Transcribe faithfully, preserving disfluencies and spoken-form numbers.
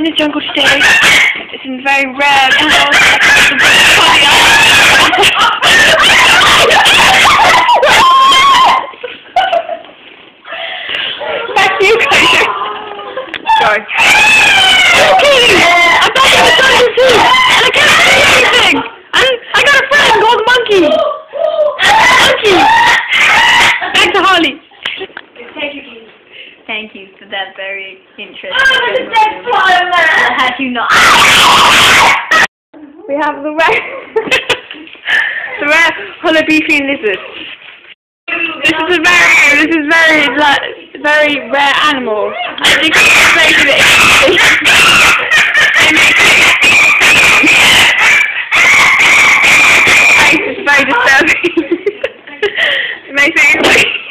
in the jungle today. It's a very rare animal. Back to you, Kyisha. Sorry. Okay, I'm back in the jungle too, and I can't see anything. And I got a friend called Monkey. Monkey. Back to Holly. Thank you for that very interesting. Oh, the dead fly had you not. We have the rare, the rare Holobethian lizard. This is a very, this is very, like, very rare animal. I think it's very good. It's very disturbing. It makes it.